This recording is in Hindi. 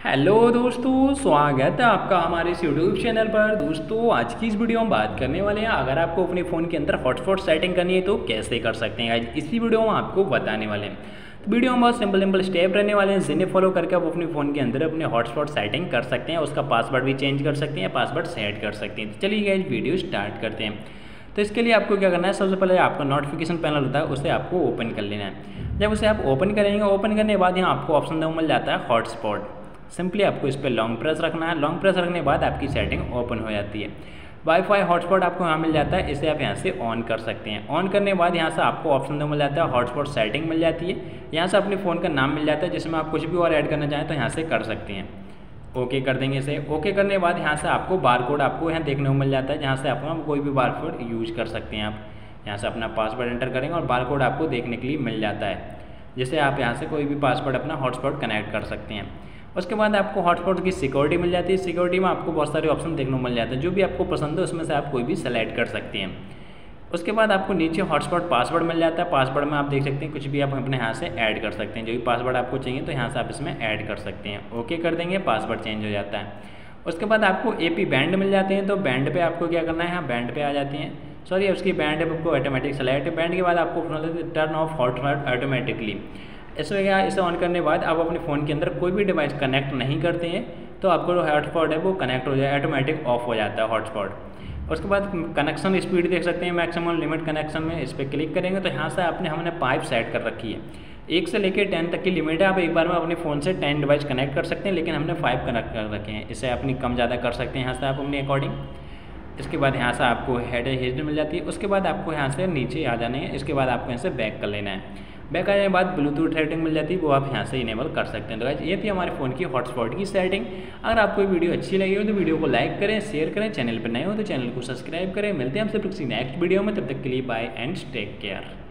हेलो दोस्तों, स्वागत है आपका हमारे इस यूट्यूब चैनल पर। दोस्तों आज की इस वीडियो में बात करने वाले हैं, अगर आपको अपने फ़ोन के अंदर हॉटस्पॉट सेटिंग करनी है तो कैसे कर सकते हैं। आज इसी वीडियो में आपको बताने वाले हैं। तो वीडियो में बहुत सिंपल स्टेप रहने वाले हैं, जिन्हें फॉलो करके आप अपने फ़ोन के अंदर अपने हॉटस्पॉट सेटिंग कर सकते हैं। उसका पासवर्ड भी चेंज कर सकते हैं, पासवर्ड सेट कर सकते हैं। तो चलिए गाइस वीडियो स्टार्ट करते हैं। तो इसके लिए आपको क्या करना है, सबसे पहले आपका नोटिफिकेशन पैनल होता है उसे आपको ओपन कर लेना है। जब उसे आप ओपन करेंगे, ओपन करने के बाद यहाँ आपको ऑप्शन मिल जाता है हॉटस्पॉट। सिंपली आपको इस पर लॉन्ग प्रेस रखना है। लॉन्ग प्रेस रखने के बाद आपकी सेटिंग ओपन हो जाती है। वाईफाई हॉटस्पॉट आपको यहाँ मिल जाता है, इसे आप यहाँ से ऑन कर सकते हैं। ऑन करने के बाद यहाँ से आपको ऑप्शन मिल जाता है हॉटस्पॉट सेटिंग मिल जाती है। यहाँ से अपने फ़ोन का नाम मिल जाता है, जिसमें आप कुछ भी और ऐड करना चाहें तो यहाँ से कर सकते हैं। ओके कर देंगे इसे। ओके करने के बाद यहाँ से आपको बारकोड आपको यहाँ देखने को मिल जाता है, जहाँ से आप कोई भी बारकोड यूज कर सकते हैं। आप यहाँ से अपना पासवर्ड एंटर करेंगे और बारकोड आपको देखने के लिए मिल जाता है, जिससे आप यहाँ से कोई भी पासवर्ड अपना हॉटस्पॉट कनेक्ट कर सकते हैं। उसके बाद आपको हॉटस्पॉट की सिक्योरिटी मिल जाती है। सिक्योरिटी में आपको बहुत सारे ऑप्शन देखने को मिल जाते हैं, जो भी आपको पसंद है उसमें से आप कोई भी सेलेक्ट कर सकते हैं। उसके बाद आपको नीचे हॉटस्पॉट पासवर्ड मिल जाता है। पासवर्ड में आप देख सकते हैं कुछ भी आप अपने यहाँ से ऐड कर सकते हैं। जो भी पासवर्ड आपको चाहिए तो यहाँ से आप इसमें ऐड कर सकते हैं। ओके कर देंगे, पासवर्ड चेंज हो जाता है। उसके बाद आपको एपी बैंड मिल जाते हैं। तो बैंड पे आपको क्या करना है, यहाँ बैंड पे आ जाती हैं, सॉरी उसकी बैंड आपको ऑटोमेटिक सेलेक्ट। बैंड के बाद आपको टर्न ऑफ हॉटस्पॉट ऑटोमेटिकली। इसे ऑन करने के बाद आप अपने फ़ोन के अंदर कोई भी डिवाइस कनेक्ट नहीं करते हैं तो आपको जो हॉटस्पॉट है वो कनेक्ट हो जाए, ऑटोमेटिक ऑफ हो जाता है हॉटस्पॉट। उसके बाद कनेक्शन स्पीड देख सकते हैं, मैक्सिमम लिमिट कनेक्शन में इस पर क्लिक करेंगे तो यहाँ से हमने 5 सेट कर रखी है। 1 से लेकर 10 तक की लिमिट है। आप एक बार में अपने फ़ोन से 10 डिवाइस कनेक्ट कर सकते हैं, लेकिन हमने 5 कनेक्ट कर रखे हैं। इसे अपनी कम ज़्यादा कर सकते हैं यहाँ से आप अपने अकॉर्डिंग। इसके बाद यहाँ से आपको हेड मिल जाती है। उसके बाद आपको यहाँ से नीचे आ जाने हैं। इसके बाद आपको यहाँ से बैक कर लेना है। बैक आने के बाद ब्लूटूथ सेटिंग मिल जाती है, वो आप यहाँ से इनेबल कर सकते हैं। तो गाइस ये थी हमारे फ़ोन की हॉटस्पॉट की सेटिंग। अगर आपको वीडियो अच्छी लगी हो तो वीडियो को लाइक करें, शेयर करें, चैनल पर नए हो तो चैनल को सब्सक्राइब करें। मिलते हैं आपसे किसी नेक्स्ट वीडियो में, तब तक के लिए बाय एंड टेक केयर।